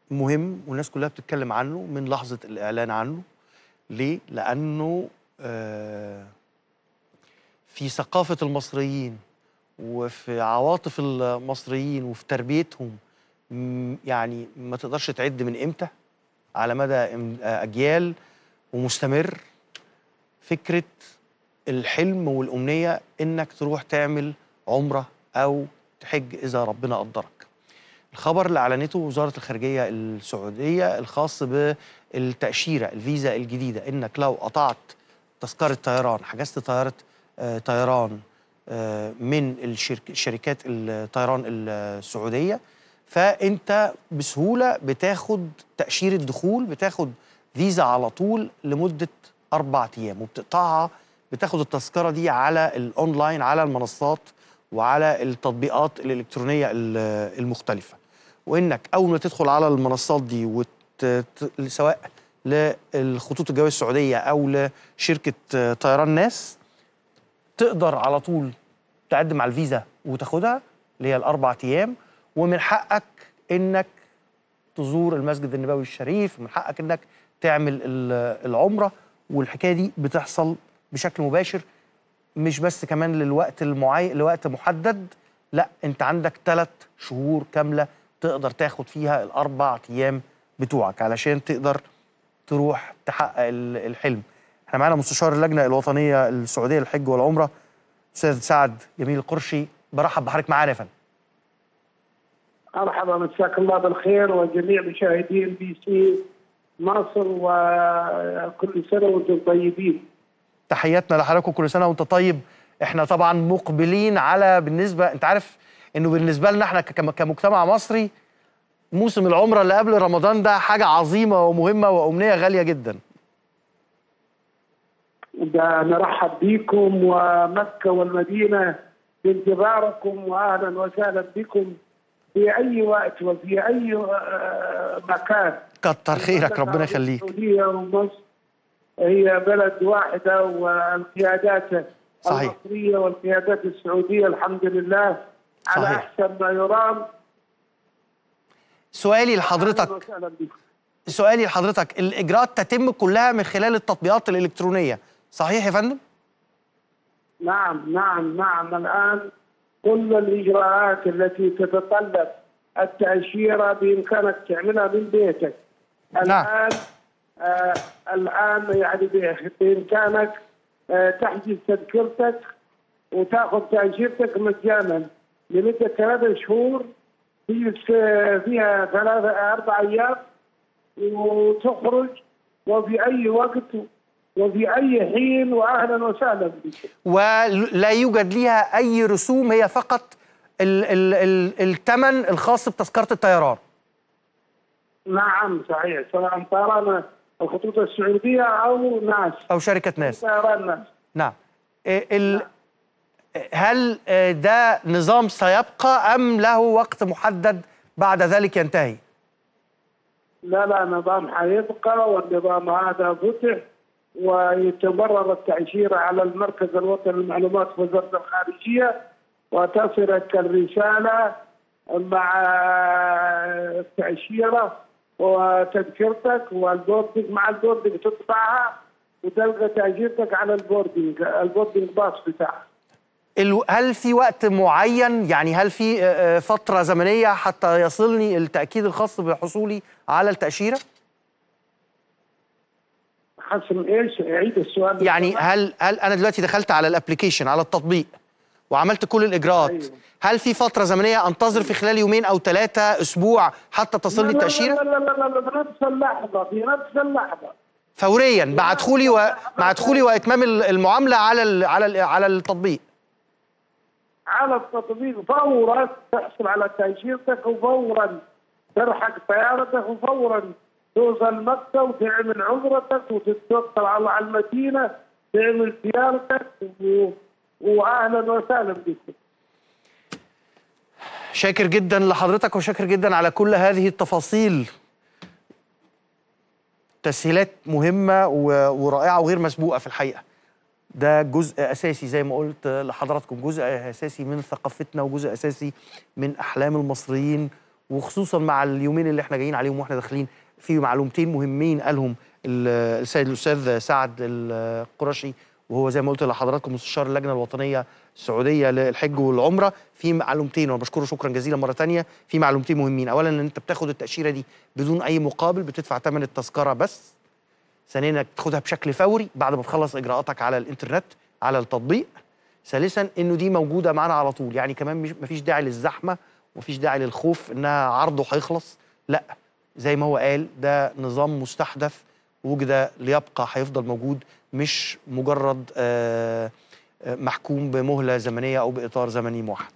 مهم والناس كلها بتتكلم عنه من لحظة الإعلان عنه. ليه؟ لأنه في ثقافة المصريين وفي عواطف المصريين وفي تربيتهم، يعني ما تقدرش تعد من إمتى على مدى أجيال ومستمر فكرة الحلم والأمنية إنك تروح تعمل عمرة أو تحج إذا ربنا قدرك. الخبر اللي أعلنته وزارة الخارجية السعودية الخاص بالتأشيرة الفيزا الجديدة، إنك لو قطعت تذكرة طيران، حجزت طيارة طيران من شركات الطيران السعودية، فأنت بسهولة بتاخد تأشيرة دخول، بتاخد فيزا على طول لمدة 4 أيام، وبتقطعها بتاخد التذكرة دي على الأونلاين على المنصات وعلى التطبيقات الإلكترونية المختلفة. وإنك أول ما تدخل على المنصات دي سواء للخطوط الجوية السعودية أو لشركة طيران ناس، تقدر على طول تقدم على الفيزا وتاخدها اللي هي ال4 أيام، ومن حقك إنك تزور المسجد النبوي الشريف، ومن حقك إنك تعمل العمرة. والحكاية دي بتحصل بشكل مباشر، مش بس كمان للوقت المعين لوقت محدد، لا انت عندك 3 شهور كاملة تقدر تاخد فيها ال4 أيام بتوعك علشان تقدر تروح تحقق الحلم. احنا معانا مستشار اللجنة الوطنية السعودية للحج والعمرة أستاذ سعد جميل القرشي، برحب بحضرتك معانا يا فندم. مرحبا، مساك الله بالخير وجميع مشاهدين بي سي مصر، وكل سنة وانتم طيبين. تحياتنا لحضرتك وكل سنة وانت طيب. احنا طبعا مقبلين على، بالنسبة انت عارف انه بالنسبة لنا احنا كمجتمع مصري موسم العمرة اللي قبل رمضان ده حاجة عظيمة ومهمة وأمنية غالية جدا. ده نرحب بكم ومكة والمدينة بانتظاركم، وأهلا وسهلا بكم في أي وقت وفي أي مكان. كتر خيرك، ربنا يخليك. السعودية ومصر هي بلد واحدة، والقيادات المصرية والقيادات السعودية الحمد لله على أحسن ما يرام. سؤالي لحضرتك الإجراءات تتم كلها من خلال التطبيقات الإلكترونية، صحيح يا فندم؟ نعم. الآن كل الإجراءات التي تتطلب التأشيرة بإمكانك تعملها من بيتك. الآن يعني بإمكانك تحجز تذكرتك وتأخذ تأشيرتك مجانا لمدة 3 شهور، تجلس فيها 4 أيام وتخرج وفي أي وقت وفي أي حين، وأهلا وسهلا بك. ولا يوجد لها أي رسوم، هي فقط الثمن الخاص بتذكرة الطيران. نعم صحيح، سواء طيران الخطوط السعودية أو ناس أو شركة ناس. طيران ناس. نعم. هل ده نظام سيبقى أم له وقت محدد بعد ذلك ينتهي؟ لا نظام حيبقى، والنظام هذا فتح ويتمرر التأشيرة على المركز الوطني للمعلومات في وزارة الخارجية، وتصلك الرسالة مع التأشيرة وتذكرتك والبوردنج. مع البوردنج تطبعها وتلقى تأشيرتك على البوردنج باص بتاعك. هل في وقت معين، يعني هل في فترة زمنية حتى يصلني التأكيد الخاص بحصولي على التأشيرة؟ حسب ايش؟ اعيد السؤال. يعني هل انا دلوقتي دخلت على الابلكيشن على التطبيق وعملت كل الاجراءات، أيوة. هل في فترة زمنية انتظر في خلال 2 أو 3 أسبوع حتى تصلني التأشيرة؟ لا بنفس اللحظة، في نفس اللحظة فوريا مع دخولي واتمام المعاملة على التطبيق. على التطبيق فورا تحصل على تأشيرتك، وفورا ترحق طيارتك، وفورا توصل مكة وتعمل عمرتك وتتوكل على المدينة تعمل زيارتك، واهلا وسهلا بكم. شاكر جدا لحضرتك وشاكر جدا على كل هذه التفاصيل. تسهيلات مهمة ورائعة وغير مسبوقة في الحقيقة. ده جزء أساسي زي ما قلت لحضراتكم، جزء أساسي من ثقافتنا وجزء أساسي من أحلام المصريين وخصوصا مع اليومين اللي احنا جايين عليهم واحنا داخلين في معلومتين مهمين قالهم السيد الاستاذ سعد القرشي، وهو زي ما قلت لحضراتكم مستشار اللجنه الوطنيه السعوديه للحج والعمره. في معلومتين وانا بشكره شكرا جزيلا مره ثانيه، في معلومتين مهمين. اولا ان انت بتاخد التاشيره دي بدون اي مقابل، بتدفع ثمن التذكره بس. ثانيا انك تاخدها بشكل فوري بعد ما تخلص اجراءاتك على الانترنت على التطبيق. ثالثا انه دي موجوده معانا على طول، يعني كمان مفيش داعي للزحمه ومفيش داعي للخوف انها عرضه هيخلص، لا، زي ما هو قال ده نظام مستحدث وجد ليبقى، هيفضل موجود، مش مجرد محكوم بمهله زمنيه او باطار زمني موحد.